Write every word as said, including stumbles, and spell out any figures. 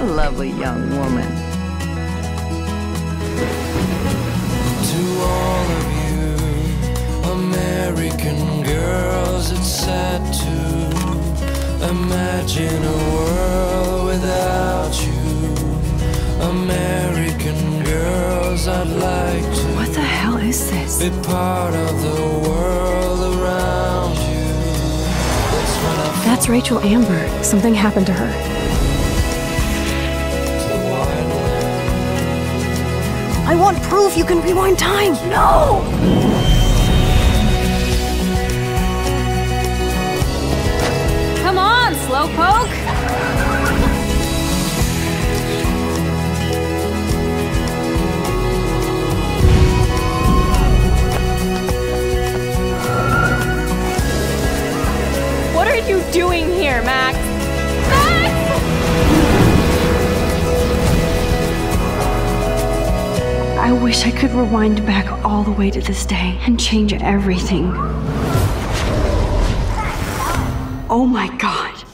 A lovely young woman. To all of you American girls, it's sad to imagine a world without you. American girls, I'd like to. What the hell is this? Be part of the world around you. That's when I That's Rachel Amber. Something happened to her. I want proof you can rewind time. No! Come on, Slowpoke! What are you doing here, Max? Max! I wish I could rewind back all the way to this day and change everything. Oh my God.